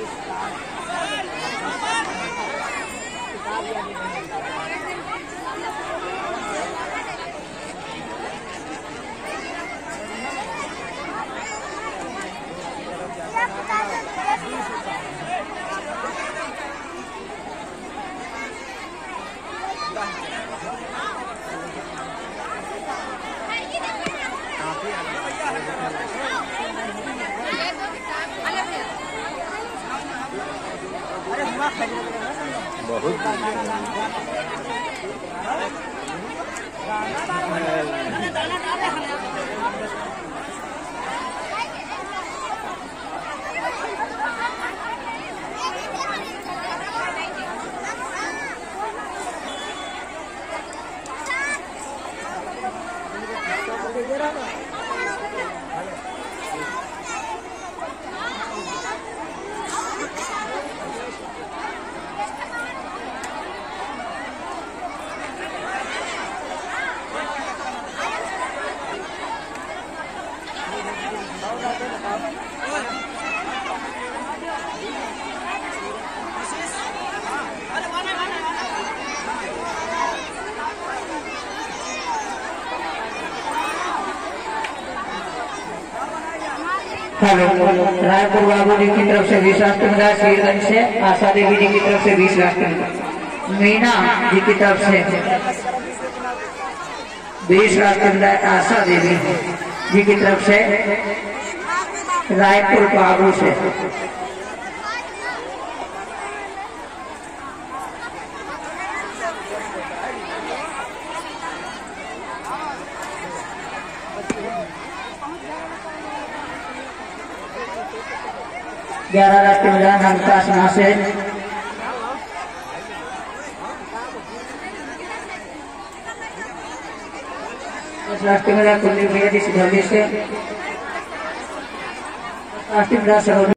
बहुत हेलो, रायपुर बाबू जी की तरफ से 20 राष्ट्रपति, शीरगंज से आशा देवी जी की तरफ से 20 राष्ट्रपति, मीना जी की तरफ से 20 राष्ट्रपति, आशा देवी जी की तरफ से रायपुर बाबू से। ग्यारह राष्ट्रीय हंकासना से राष्ट्रीय कुल्ली भैया जी से राष्ट्रीय